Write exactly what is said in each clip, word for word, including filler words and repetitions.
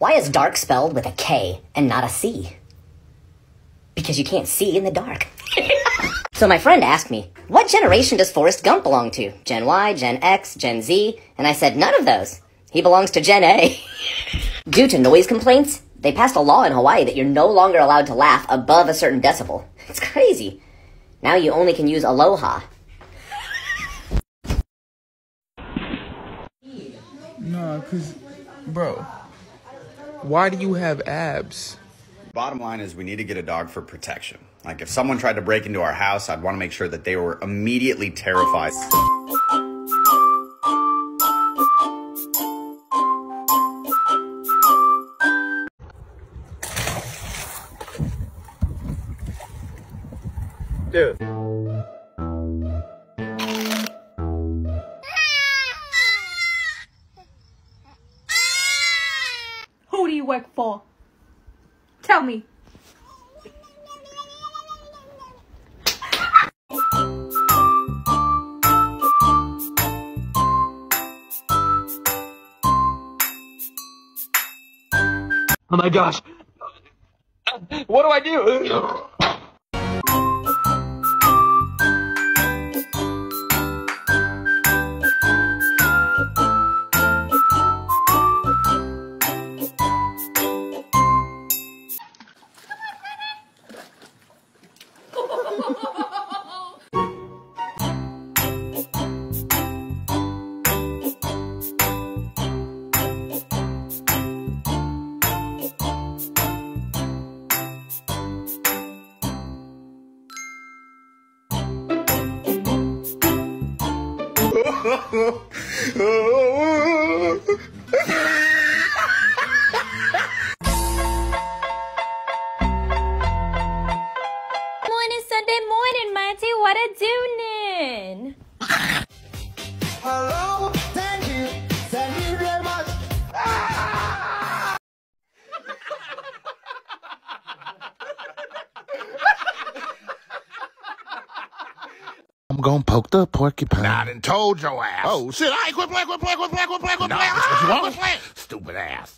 Why is dark spelled with a K and not a C? Because you can't see in the dark. So my friend asked me, what generation does Forrest Gump belong to? Gen Y, Gen X, Gen Z? And I said, none of those. He belongs to Gen A. Due to noise complaints, they passed a law in Hawaii that you're no longer allowed to laugh above a certain decibel. It's crazy. Now you only can use aloha. Nah, cause, bro, why do you have abs? Bottom line is we need to get a dog for protection. Like if someone tried to break into our house, I'd want to make sure that they were immediately terrified. Dude. Who do you work for? Tell me. Oh my gosh. What do I do? Morning, Sunday morning, Monty. What a doing? Hello, thank you, thank you very much. Ah! I'm gonna poke the porcupine. Nah, I done told your ass. Oh shit! I ain't quit playing, quit playing, quit playing, quit playing, quit No, playing. that's what you Ah, want? quit playing. Stupid ass.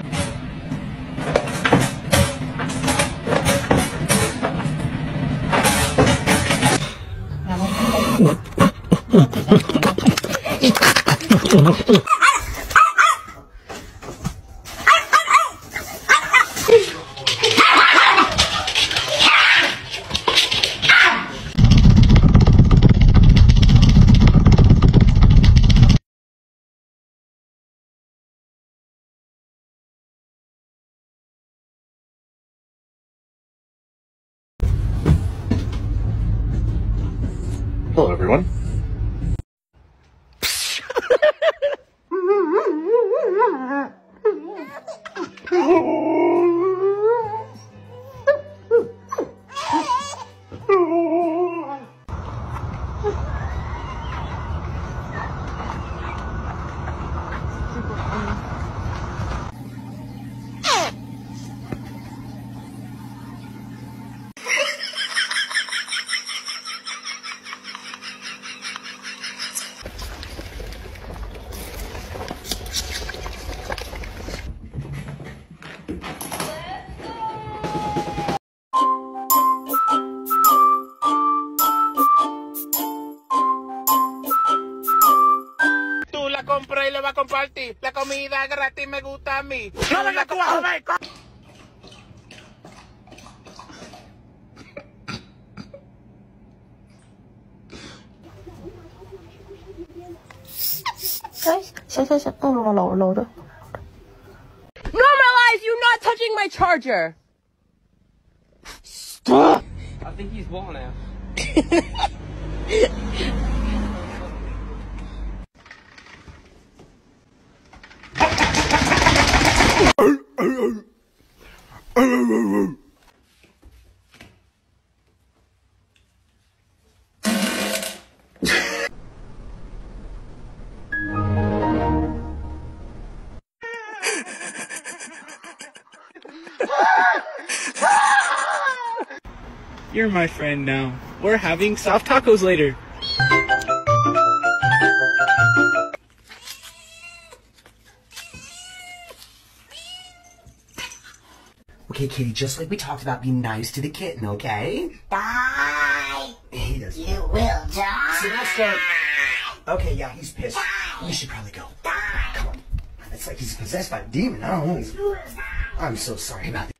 Hello, everyone. Compré y le va a compartir. La comida gratis me gusta a mí. No vengas tú a joder. Normalize you not touching my charger. Stop! I think he's wall now. You're my friend now. We're having soft tacos later. Okay, kitty, just like we talked about, be nice to the kitten, okay? Die! He does. You will die! Sylvester! Okay, yeah, he's pissed. We should probably go. Die! Come on. It's like he's possessed by a demon. I don't know. I'm so sorry about this.